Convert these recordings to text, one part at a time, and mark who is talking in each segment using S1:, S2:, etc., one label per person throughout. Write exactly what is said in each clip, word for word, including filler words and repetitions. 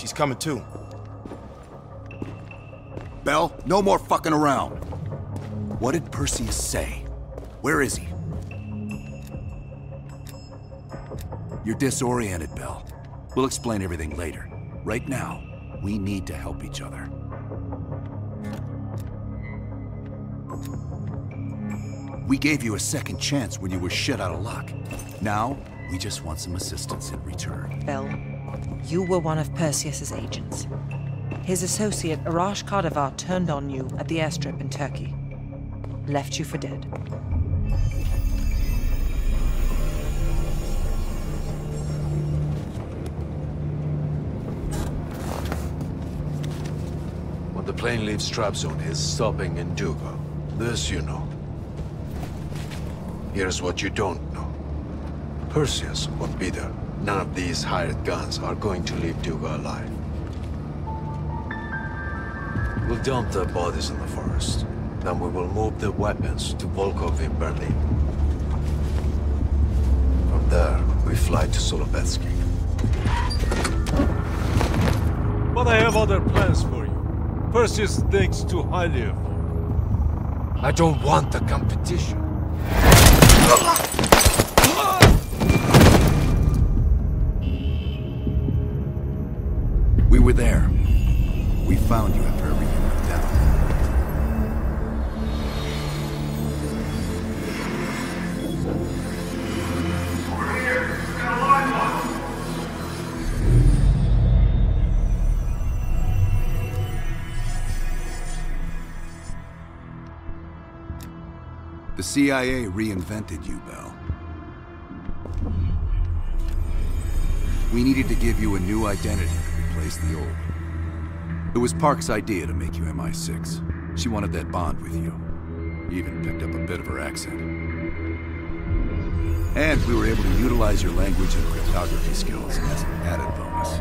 S1: She's coming too.
S2: Bell, no more fucking around. What did Perseus say? Where is he? You're disoriented, Bell. We'll explain everything later. Right now, we need to help each other. We gave you a second chance when you were shit out of luck. Now, we just want some assistance in return.
S3: Bell, you were one of Perseus's agents. His associate, Arash Kadivar, turned on you at the airstrip in Turkey. Left you for dead.
S4: When the plane leaves Trabzon, it's stopping in Duga. This you know. Here's what you don't know. Perseus won't be there. None of these hired guns are going to leave Duga alive. We'll dump the bodies in the forest. Then we will move the weapons to Volkov in Berlin. From there, we fly to Solovetsky.
S5: But I have other plans for you. Perseus thinks too highly of you.
S4: I don't want the competition.
S2: We were there. We found you after everything went down.
S6: We're here. Got a line on.
S2: The C I A reinvented you, Bell. We needed to give you a new identity to replace the old. It was Park's idea to make you M I six. She wanted that bond with you. You even picked up a bit of her accent. And we were able to utilize your language and cryptography skills as an added bonus.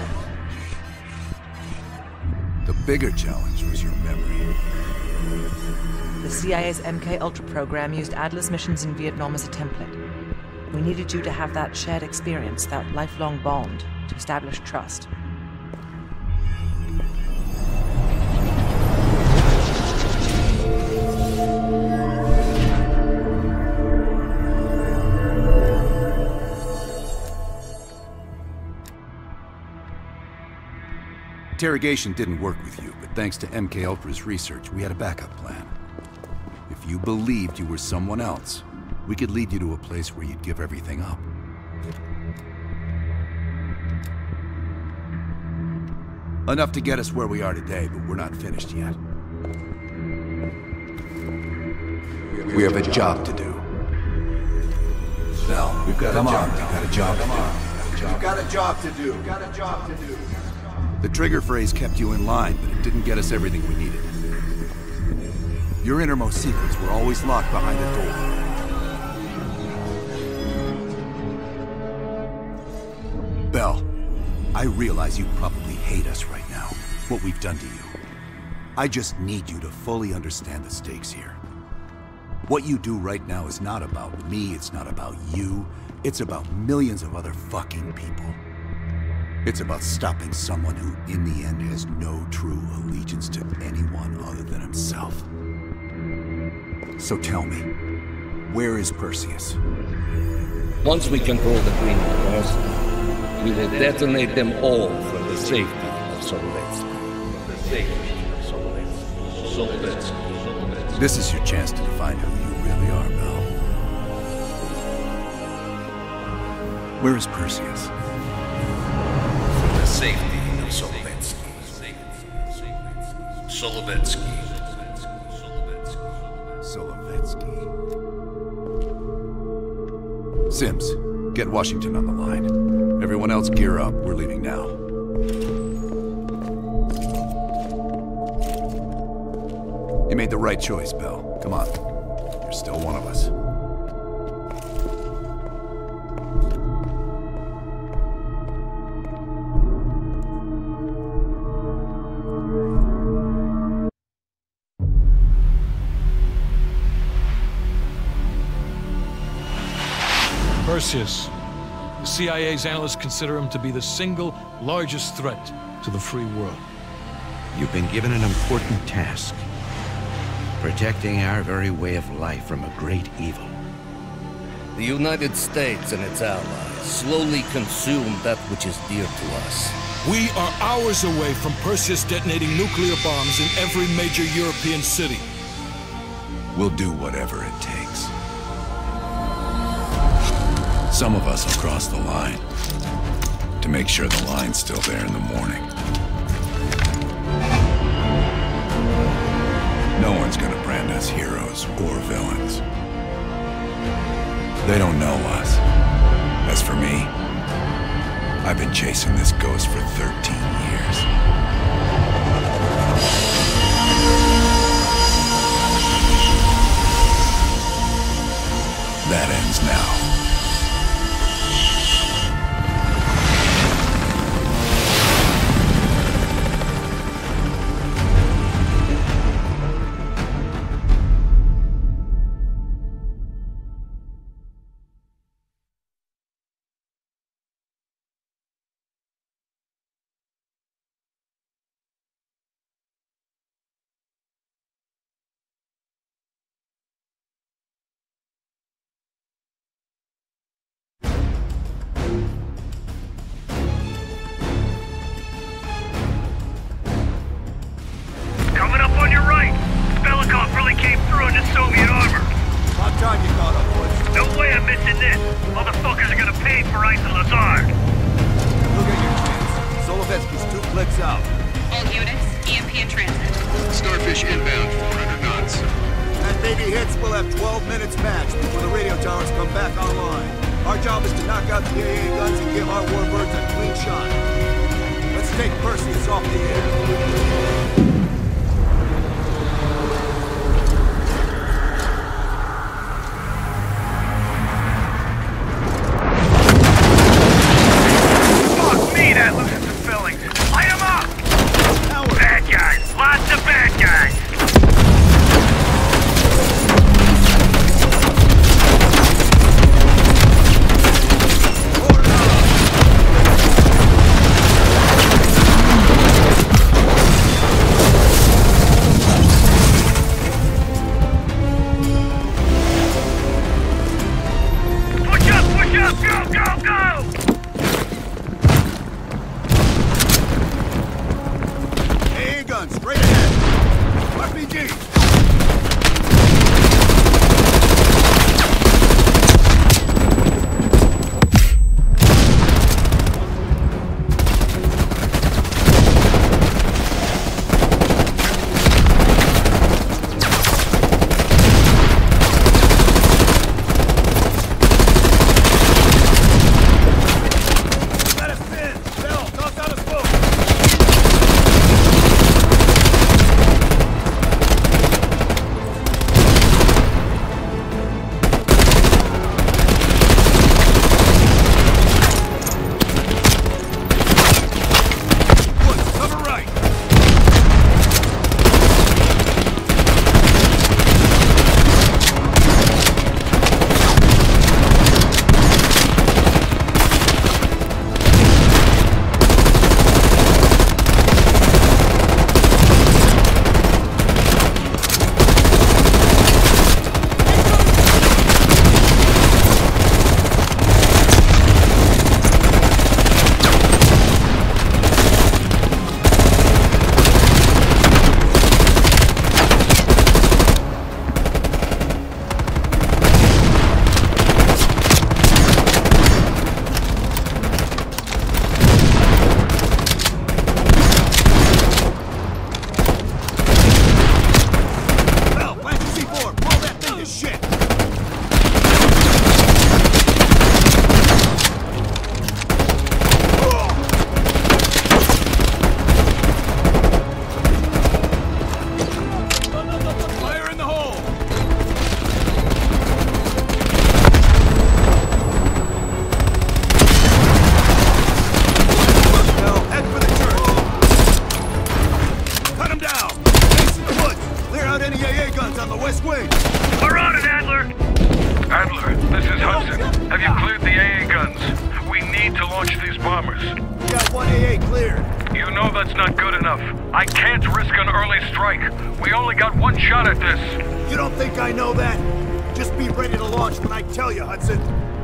S2: The bigger challenge was your memory.
S3: The C I A's M K Ultra program used Adler's missions in Vietnam as a template. We needed you to have that shared experience, that lifelong bond, to establish trust.
S2: Interrogation didn't work with you, but thanks to M K Ultra's research, we had a backup plan. If you believed you were someone else, we could lead you to a place where you'd give everything up. Enough to get us where we are today, but we're not finished yet. We have a job to do. Bell, we've got Come a job. On, we've got a job Come to on. do. We've got a job to do. We've got a job to do. The trigger phrase kept you in line, but it didn't get us everything we needed. Your innermost secrets were always locked behind a door. Bell, I realize you probably hate us right now, what we've done to you. I just need you to fully understand the stakes here. What you do right now is not about me, it's not about you, it's about millions of other fucking people. It's about stopping someone who, in the end, has no true allegiance to anyone other than himself. So tell me, where is Perseus?
S7: Once we control the Green Cross, we will detonate them all for the safety of Solovetsky. For the safety of Solovetsky. Solovetsky.
S2: This is your chance to define who you really are, Bell. Where is Perseus?
S7: For the safety of Solovetsky. Solovetsky.
S2: Solovetsky. Sims, get Washington on the line. Everyone else gear up. We're leaving now. You made the right choice, Bell. Come on. You're still one of us.
S5: Perseus. The C I A's analysts consider him to be the single largest threat to the free world.
S1: You've been given an important task. Protecting our very way of life from a great evil.
S7: The United States and its allies slowly consume that which is dear to us.
S8: We are hours away from Perseus detonating nuclear bombs in every major European city.
S2: We'll do whatever it takes. Some of us will cross the line to make sure the line's still there in the morning. No one's gonna brand us heroes or villains. They don't know us. As for me, I've been chasing this ghost for thirteen years. That ends now.
S6: Have you cleared the A A guns? We need to launch these bombers.
S2: We got one A A cleared.
S6: You know that's not good enough. I can't risk an early strike. We only got one shot at this.
S2: You don't think I know that? Just be ready to launch when I tell you, Hudson.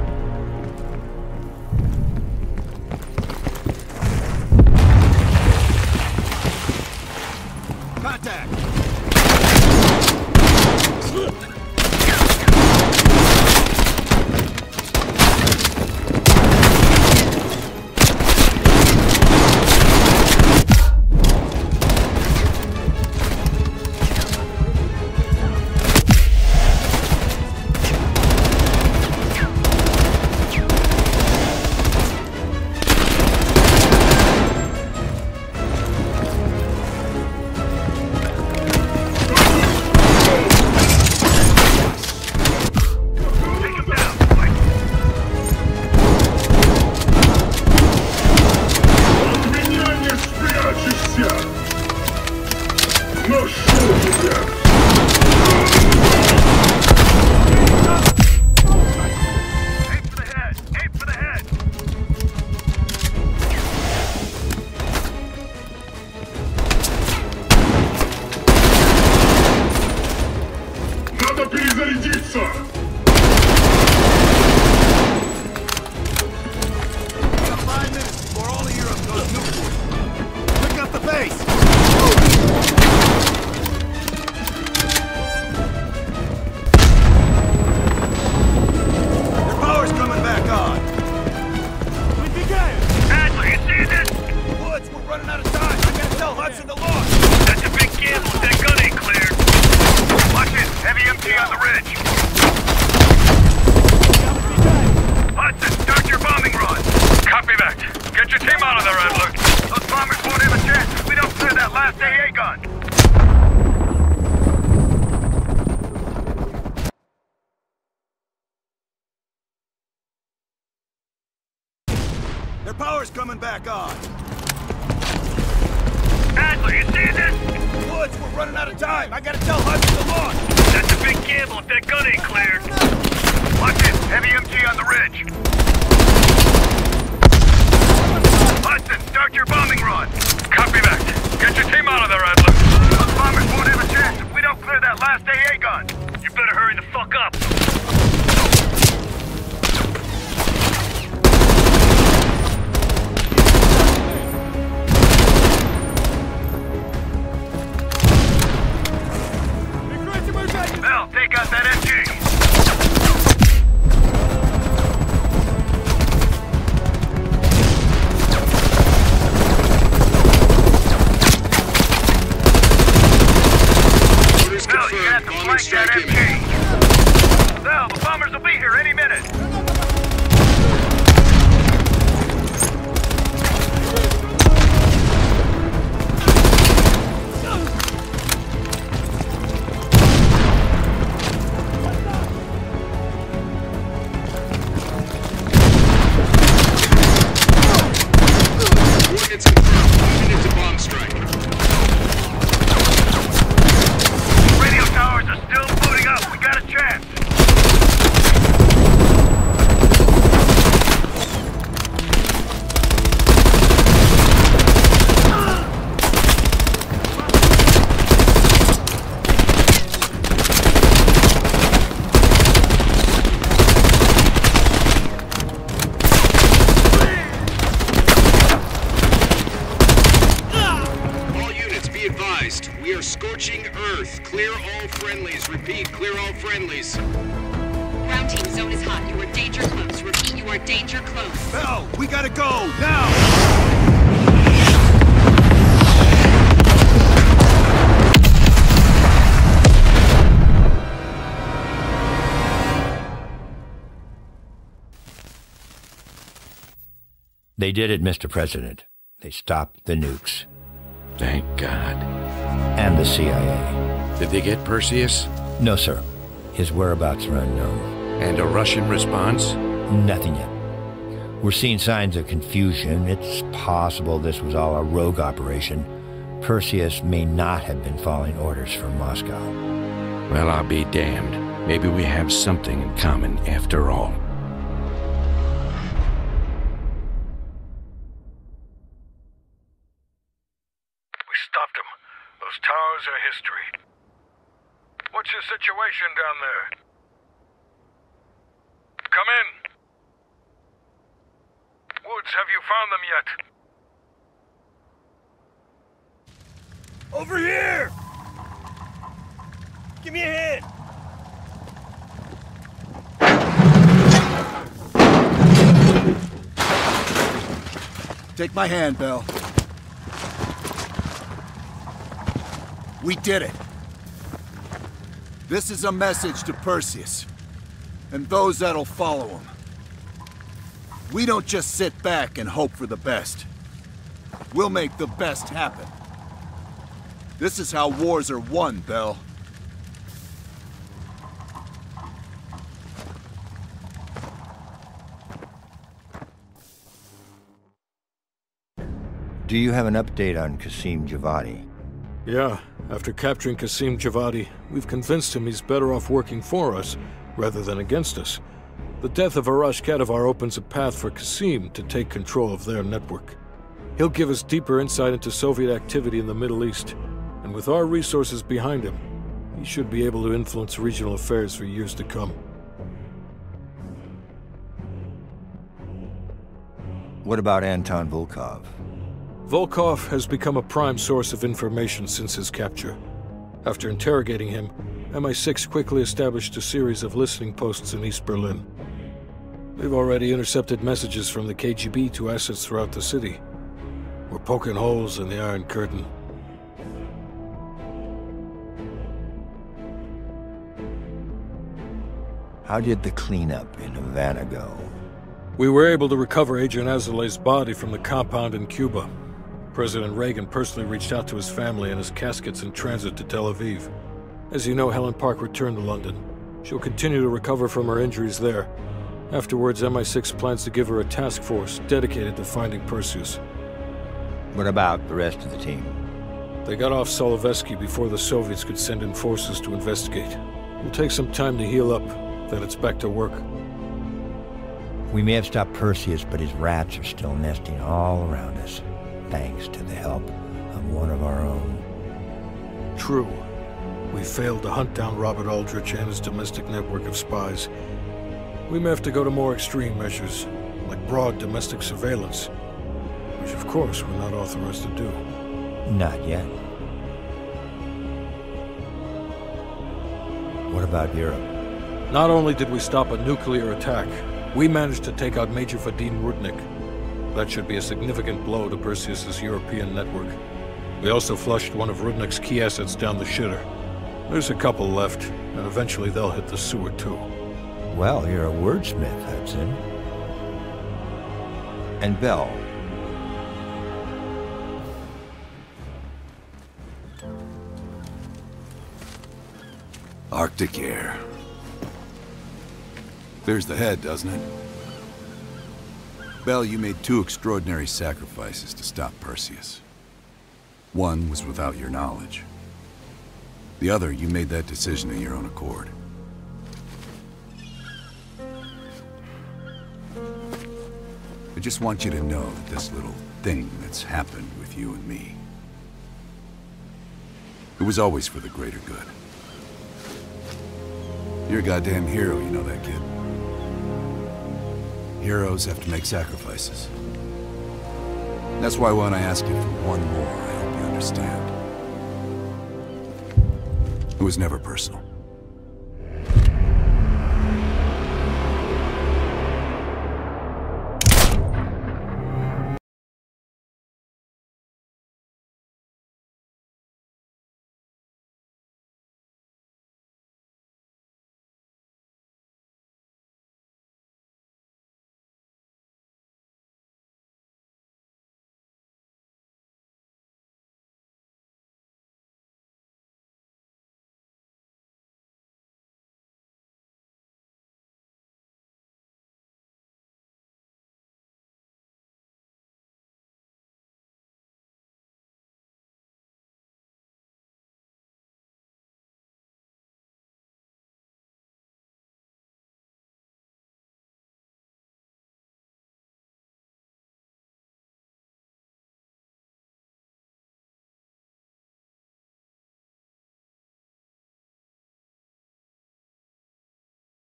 S2: Contact! Their power's coming back on.
S6: Adler, you see this?
S2: Woods, we're running out of time. I gotta tell Hudson to launch.
S6: That's a big gamble if that gun ain't cleared. Watch it. Heavy M G on the ridge. Hudson, start your bombing run. Copy that. Get your team out of there, Adler. Those bombers won't have a chance if we don't clear that last A A gun. You better hurry the fuck up. Bell, take out that M G. Bell, you have to flank that M G. Bell, the bombers will be here any minute.
S9: It's confirmed. Moving into bomb strike.
S6: Radio towers are still booting up. We got a chance.
S9: We are scorching Earth. Clear all friendlies. Repeat, clear all friendlies.
S10: Ground team, zone is hot. You are danger close. Repeat, you are danger close.
S2: Bell, we gotta go, now!
S11: They did it, Mister President. They stopped the nukes.
S1: Thank God.
S11: And the C I A.
S1: Did they get Perseus?
S11: No, sir. His whereabouts are unknown.
S1: And a Russian response?
S11: Nothing yet. We're seeing signs of confusion. It's possible this was all a rogue operation. Perseus may not have been following orders from Moscow.
S1: Well, I'll be damned. Maybe we have something in common after all.
S12: stopped them. Those towers are history. What's your situation down there? Come in. Woods, have you found them yet?
S13: Over here! Give me a hand!
S2: Take my hand, Bell. We did it. This is a message to Perseus, and those that'll follow him. We don't just sit back and hope for the best. We'll make the best happen. This is how wars are won, Bell.
S11: Do you have an update on Qasim Javadi?
S8: Yeah, after capturing Qasim Javadi, we've convinced him he's better off working for us rather than against us. The death of Arash Kadivar opens a path for Qasim to take control of their network. He'll give us deeper insight into Soviet activity in the Middle East, and with our resources behind him, he should be able to influence regional affairs for years to come.
S11: What about Anton Volkov?
S8: Volkov has become a prime source of information since his capture. After interrogating him, M I six quickly established a series of listening posts in East Berlin. They've already intercepted messages from the K G B to assets throughout the city. We're poking holes in the Iron Curtain.
S11: How did the cleanup in Havana go?
S8: We were able to recover Agent Azoulay's body from the compound in Cuba. President Reagan personally reached out to his family and his casket's in transit to Tel Aviv. As you know, Helen Park returned to London. She'll continue to recover from her injuries there. Afterwards, M I six plans to give her a task force dedicated to finding Perseus.
S11: What about the rest of the team?
S8: They got off Solovetsky before the Soviets could send in forces to investigate. It'll take some time to heal up, then it's back to work.
S11: We may have stopped Perseus, but his rats are still nesting all around us, thanks to the help of one of our own.
S8: True. We failed to hunt down Robert Aldrich and his domestic network of spies. We may have to go to more extreme measures, like broad domestic surveillance, which of course we're not authorized to do.
S11: Not yet. What about Europe?
S8: Not only did we stop a nuclear attack, we managed to take out Major Vadim Rudnik. That should be a significant blow to Perseus's European network. We also flushed one of Rudnik's key assets down the shitter. There's a couple left, and eventually they'll hit the sewer too.
S11: Well, you're a wordsmith, Hudson. And Bell.
S2: Arctic air. Clears the head, doesn't it? Bell, you made two extraordinary sacrifices to stop Perseus. One was without your knowledge. The other, you made that decision of your own accord. I just want you to know that this little thing that's happened with you and me, it was always for the greater good. You're a goddamn hero, you know that, kid. Heroes have to make sacrifices. That's why when I ask you for one more, I hope you understand. It was never personal.